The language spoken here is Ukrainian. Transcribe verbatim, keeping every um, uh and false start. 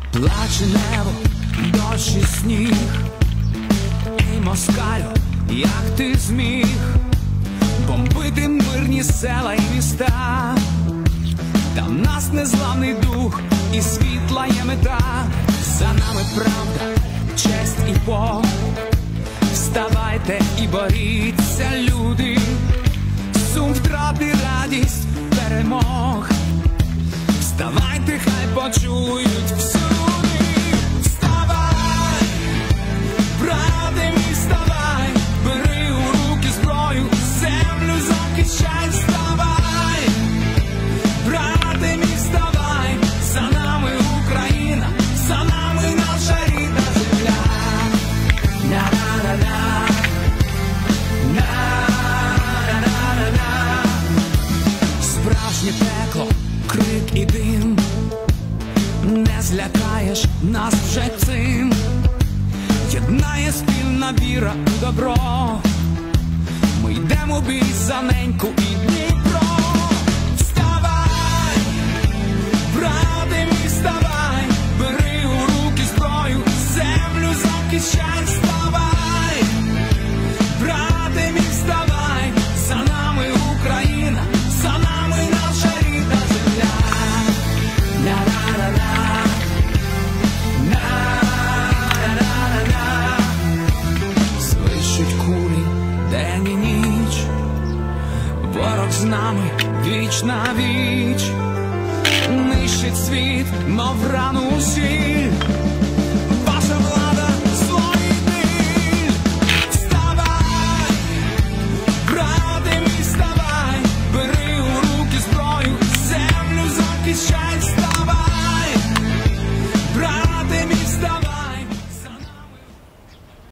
Плаче небо, дощ і сніг. Ей, москалю, як ти зміг бомбити мирні села і міста? Та в нас незламний дух і світла є мета. За нами правда, честь і Бог. Вставайте і боріться, люди. Сум втрати, радість перемог. Вставайте, хай почують всюди. Вставай, брате мій, вставай. Бери у руки зброю, землю захищай. Вставай, брате мій, вставай. За нами Україна, за нами наша рідна земля. На-на-на-на, на-на-на-на. Справжнє пекло, крик і дим. Не злякаєш нас вже цим. Єднає спільна віра у добро. Ми йдемо в бій за неньку і Дніпро. Вставай, брате мій, вставай. Бери у руки зброю, землю захищай. Вставай, брате мій, вставай. За нами Україна, за нами наша рідна земля. На-на-на-на, на-на-на-на. Свищуть кулі день і ніч. Ворог з нами віч на віч. Нищить світ, мов рану сіль.